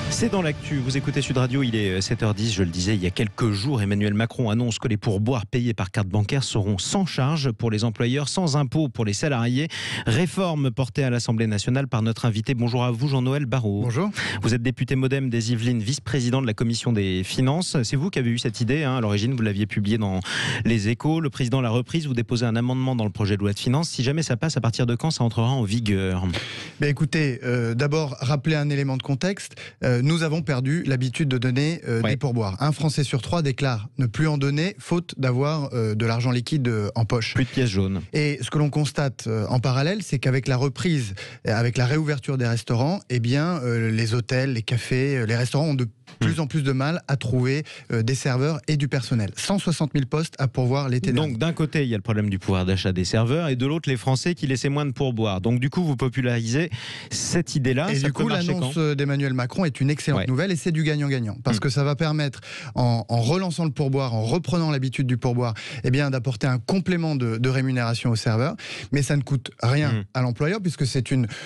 C'est dans l'actu. Vous écoutez Sud Radio, il est 7h10. Je le disais, il y a quelques jours, Emmanuel Macron annonce que les pourboires payés par carte bancaire seront sans charge pour les employeurs, sans impôt pour les salariés. Réforme portée à l'Assemblée nationale par notre invité. Bonjour à vous, Jean-Noël Barrot. Bonjour. Vous êtes député MoDem des Yvelines, vice-président de la Commission des Finances. C'est vous qui avez eu cette idée. À l'origine, vous l'aviez publiée dans Les Échos. Le président l'a reprise. Vous déposez un amendement dans le projet de loi de finances. Si jamais ça passe, à partir de quand ça entrera en vigueur? Écoutez, d'abord, rappeler un élément de contexte. Nous avons perdu l'habitude de donner des pourboires. Un Français sur 3 déclare ne plus en donner, faute d'avoir de l'argent liquide en poche. Plus de pièces jaunes. Et ce que l'on constate en parallèle, c'est qu'avec la reprise, avec la réouverture des restaurants, les hôtels, les cafés, les restaurants ont de plus en plus de mal à trouver des serveurs et du personnel. 160 000 postes à pourvoir l'été dernier. Donc d'un côté, il y a le problème du pouvoir d'achat des serveurs et de l'autre, les Français qui laissaient moins de pourboires. Donc du coup, vous popularisez cette idée-là. Et du coup, l'annonce d'Emmanuel Macron est une excellente nouvelle et c'est du gagnant-gagnant. Parce que ça va permettre, en relançant le pourboire, en reprenant l'habitude du pourboire, d'apporter un complément de rémunération aux serveurs. Mais ça ne coûte rien à l'employeur puisque c'est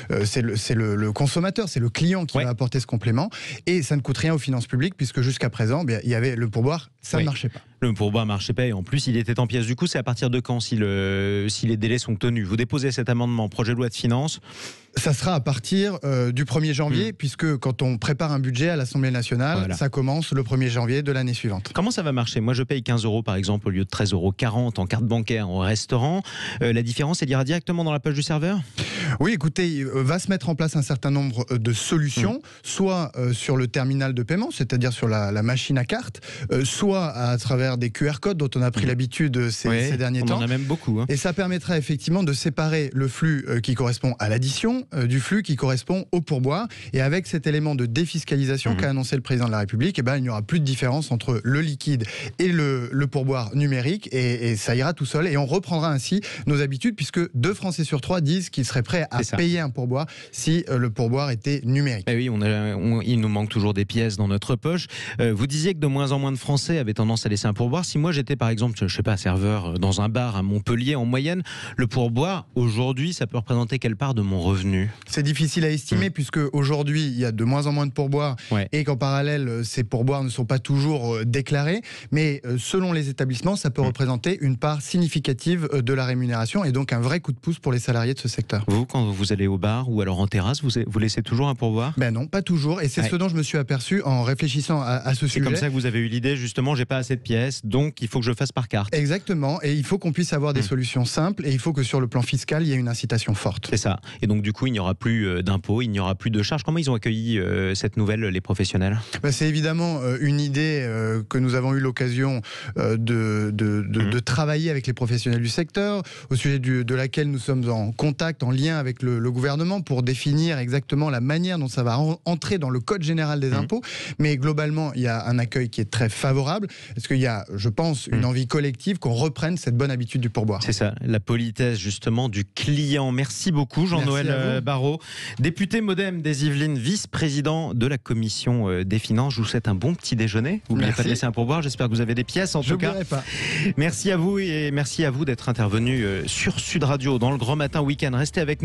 le consommateur, c'est le client qui va apporter ce complément. Et ça ne coûte rien aux finances publiques puisque jusqu'à présent, il y avait le pourboire, ça ne marchait pas. Le pourboire ne marchait pas et en plus, il était en pièces. Du coup, c'est à partir de quand si les délais sont tenus? Vous déposez cet amendement, projet de loi de finances? Ça sera à partir du 1er janvier, puisque quand on prépare un budget à l'Assemblée nationale, ça commence le 1er janvier de l'année suivante. Comment ça va marcher? Moi, je paye 15 € par exemple au lieu de 13,40 € en carte bancaire au restaurant. La différence, elle ira directement dans la poche du serveur? Oui, écoutez, il va se mettre en place un certain nombre de solutions, soit sur le terminal de paiement, c'est-à-dire sur la machine à carte, soit à travers des QR codes dont on a pris l'habitude ces derniers temps. On en a même beaucoup. Et ça permettra effectivement de séparer le flux qui correspond à l'addition du flux qui correspond au pourboire. Et avec cet élément de défiscalisation qu'a annoncé le président de la République, il n'y aura plus de différence entre le liquide et le pourboire numérique et ça ira tout seul. Et on reprendra ainsi nos habitudes puisque 2 Français sur 3 disent qu'ils seraient prêts à payer un pourboire si le pourboire était numérique. Oui, il nous manque toujours des pièces dans notre poche. Vous disiez que de moins en moins de Français avaient tendance à laisser un pourboire. Si moi j'étais par exemple, je sais pas, serveur dans un bar à Montpellier en moyenne, le pourboire aujourd'hui, ça peut représenter quelle part de mon revenu? C'est difficile à estimer puisque aujourd'hui il y a de moins en moins de pourboires et qu'en parallèle ces pourboires ne sont pas toujours déclarés. Mais selon les établissements, ça peut représenter une part significative de la rémunération et donc un vrai coup de pouce pour les salariés de ce secteur. Vous, quand vous allez au bar ou alors en terrasse, vous laissez toujours un pourboire? Non, pas toujours. Et c'est ce dont je me suis aperçu en réfléchissant à ce sujet. C'est comme ça que vous avez eu l'idée, justement, j'ai pas assez de pièces, donc il faut que je fasse par carte. Exactement. Et il faut qu'on puisse avoir des solutions simples et il faut que sur le plan fiscal, il y ait une incitation forte. C'est ça. Et donc du coup, il n'y aura plus d'impôts, il n'y aura plus de charges. Comment ils ont accueilli cette nouvelle, les professionnels? C'est évidemment une idée que nous avons eu l'occasion de travailler avec les professionnels du secteur, au sujet de laquelle nous sommes en contact, en lien avec le gouvernement pour définir exactement la manière dont ça va entrer dans le code général des impôts. Mais globalement, il y a un accueil qui est très favorable, parce qu'il y a, je pense, une envie collective qu'on reprenne cette bonne habitude du pourboire. C'est ça, la politesse justement du client. Merci beaucoup Jean-Noël Barrot, député MoDem des Yvelines, vice-président de la Commission des Finances. Je vous souhaite un bon petit déjeuner. N'oubliez pas de laisser un pourboire, j'espère que vous avez des pièces en tout cas. Pas. Merci à vous et merci à vous d'être intervenu sur Sud Radio dans le Grand Matin Week-end. Restez avec nous.